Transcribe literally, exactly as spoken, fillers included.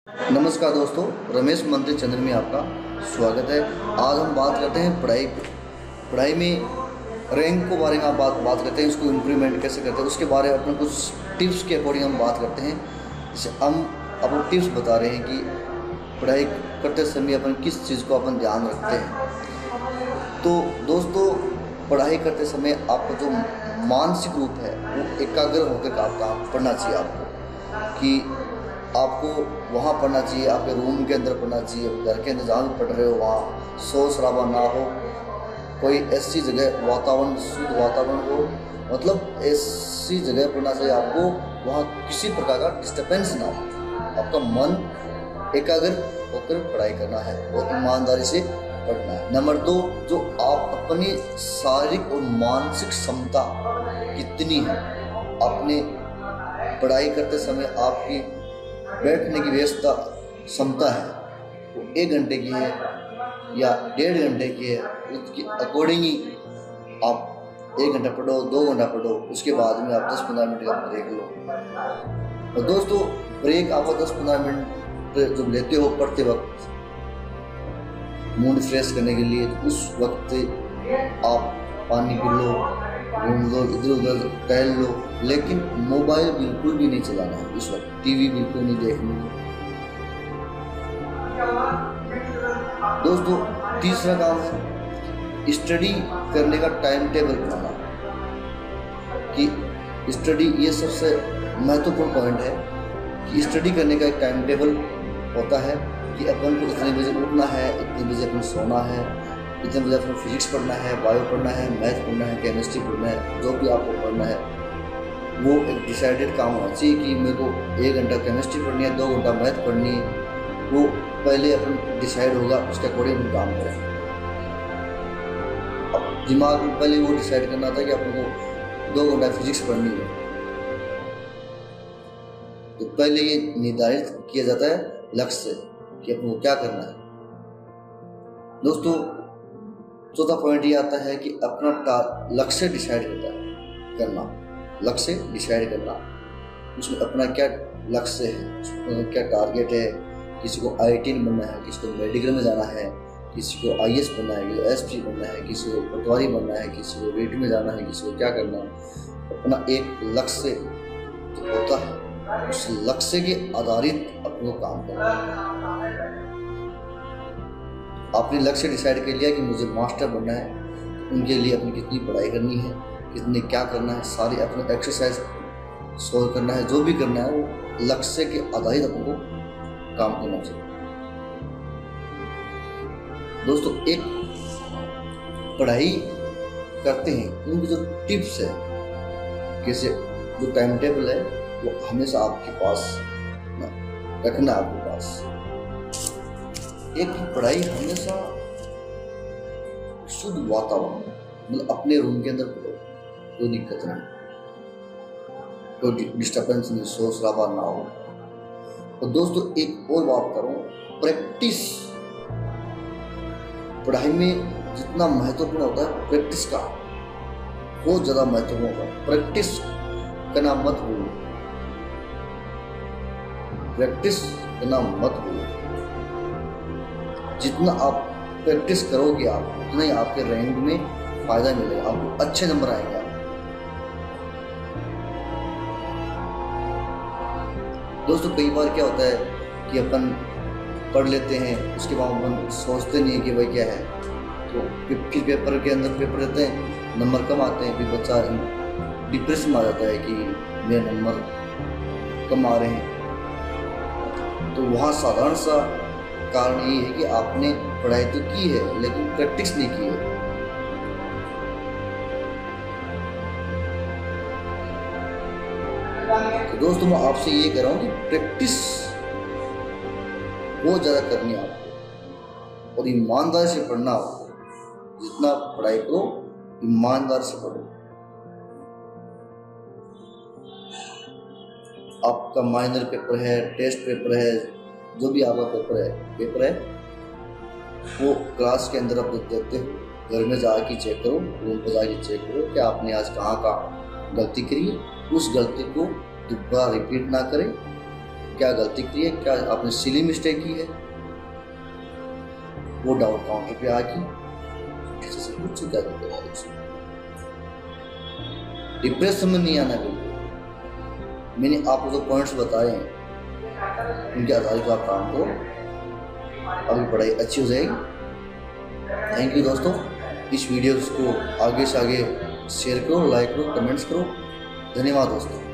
नमस्कार दोस्तों, रमेश मंत्री चंद्र में आपका स्वागत है। आज हम बात करते हैं पढ़ाई पढ़ाई में रैंक को बारे में आप बात बात करते हैं, इसको इम्प्रूवमेंट कैसे करते हैं उसके बारे में अपने कुछ टिप्स के अकॉर्डिंग हम बात करते हैं। जैसे हम आपको टिप्स बता रहे हैं कि पढ़ाई करते समय अपन किस चीज़ को अपन ध्यान रखते हैं। तो दोस्तों, पढ़ाई करते समय आपका जो मानसिक रूप है वो एकाग्र होकर आपका पढ़ना चाहिए। आपको कि आपको वहाँ पढ़ना चाहिए, आपके रूम के अंदर पढ़ना चाहिए, घर के अंदर जहाँ भी पढ़ रहे हो वहाँ शोर शराबा ना हो, कोई ऐसी जगह वातावरण शुद्ध वातावरण हो, मतलब ऐसी जगह पढ़ना चाहिए आपको वहाँ किसी प्रकार का डिस्टर्बेंस ना हो। आपका मन एकाग्र होकर पढ़ाई करना है और ईमानदारी से पढ़ना है। नंबर दो, जो आप अपनी शारीरिक और मानसिक क्षमता कितनी है, आपने पढ़ाई करते समय आपकी बैठने की व्यवस्था क्षमता है वो एक घंटे की है या डेढ़ घंटे की है, उसके अकॉर्डिंग ही आप एक घंटा पढ़ो, दो घंटा पढ़ो, उसके बाद में आप दस पंद्रह मिनट का ब्रेक लो। और दोस्तों, ब्रेक आपको दस पंद्रह मिनट जब लेते हो पढ़ते वक्त मूड फ्रेश करने के लिए, तो उस वक्त आप पानी पी लो, घूम लो, इधर उधर टहल लो, लेकिन मोबाइल बिल्कुल भी नहीं चलाना है इस वक्त, टीवी बिल्कुल नहीं देखनी है। दोस्तों, तीसरा काम है स्टडी करने का टाइम टेबल बनाना। कि स्टडी, ये सबसे महत्वपूर्ण पॉइंट है कि स्टडी करने का एक टाइम टेबल होता है कि अपन को इतने बजे उठना है, इतने बजे अपन सोना है, इतने बजे अपन फिजिक्स पढ़ना है, बायो पढ़ना है, मैथ पढ़ना है, केमिस्ट्री पढ़ना है, जो भी आपको पढ़ना है वो एक डिसाइडेड काम होना चाहिए कि मेरे को एक घंटा केमिस्ट्री पढ़नी है, दो घंटा मैथ पढ़नी है। वो पहले अपन डिसाइड होगा, उसके अकॉर्डिंग हम काम करें। अब दिमाग में पहले वो डिसाइड करना था कि अपन को दो घंटा फिजिक्स पढ़नी है, तो पहले ये निर्धारित किया जाता है लक्ष्य से कि अपन को क्या करना है। दोस्तों, चौथा पॉइंट ये आता है कि अपना लक्ष्य डिसाइड करता है करना लक्ष्य डिसाइड करना, उसमें अपना क्या लक्ष्य है, उसमें क्या टारगेट है। किसी को आई टी बनना है, किसी को मेडिकल में जाना है, किसी को आई ए एस बनना है, किसी को एस पी बनना है, किसी को पटवारी बनना है, किसी को रेट में जाना है, किसी को क्या करना है। अपना एक लक्ष्य जो होता है उस लक्ष्य के आधारित अपने काम करना है। आपने लक्ष्य डिसाइड कर लिया कि मुझे मास्टर बनना है, उनके लिए अपनी कितनी पढ़ाई करनी है, कितने क्या करना है, सारी अपने एक्सरसाइज सोल्व करना है, जो भी करना है वो लक्ष्य के आधारित अपन को काम करना चाहिए। दोस्तों, एक पढ़ाई करते हैं उनकी जो टिप्स है, कैसे जो टाइम टेबल है वो हमेशा आपके पास रखना है। आपके पास एक पढ़ाई हमेशा शुद्ध वातावरण, मतलब अपने रूम के अंदर पढ़ो, कोई दिक्कत नहीं, कोई डिस्टर्बेंस नहीं, शोर शराबा ना हो। और दोस्तों, एक और बात करूं, प्रैक्टिस पढ़ाई में जितना महत्वपूर्ण होता है प्रैक्टिस का बहुत ज्यादा महत्वपूर्ण होता है। प्रैक्टिस करना मत भूलो, प्रैक्टिस करना मत भूलो। जितना आप प्रैक्टिस करोगे आप उतना ही आपके रैंक में फायदा मिलेगा, आपको अच्छे नंबर आएंगे। दोस्तों, कई बार क्या होता है कि अपन पढ़ लेते हैं, उसके बाद अपन सोचते नहीं है कि भाई क्या है, तो फिर पेपर के अंदर पेपर देते हैं, नंबर कम आते हैं, फिर बच्चा डिप्रेशन में आ जाता है कि मेरे नंबर कम आ रहे हैं। तो वहाँ साधारण सा कारण ये है कि आपने पढ़ाई तो की है लेकिन प्रैक्टिस नहीं की है। तो दोस्तों, मैं आपसे ये कह रहा हूँ कि प्रैक्टिस बहुत ज़्यादा करनी है आपको और ईमानदारी से पढ़ना। आपको जितना पढ़ाई करो ईमानदार से पढ़ो। आपका माइनर पेपर है, टेस्ट पेपर है, जो भी आपका पेपर है पेपर है वो क्लास के अंदर आप देते हो, घर में जाके चेक करो, रूम पर जाके चेक करो कि आपने आज कहाँ कहाँ गलती करी है। उस गलती को दोबारा रिपीट ना करें क्या गलती की है, क्या आपने सिली मिस्टेक की है, वो डाउट काउंटर पे आके ऐसे से कुछ क्या दिक्कत है उसमें। डिप्रेशन में नहीं आना बिल्कुल। मैंने आपको जो पॉइंट्स बताए हैं उनके आधारित आप काम करो, अभी पढ़ाई अच्छी हो जाएगी। थैंक यू दोस्तों। इस वीडियो को आगे से आगे शेयर करो, लाइक करो, कमेंट्स करो। धन्यवाद दोस्तों।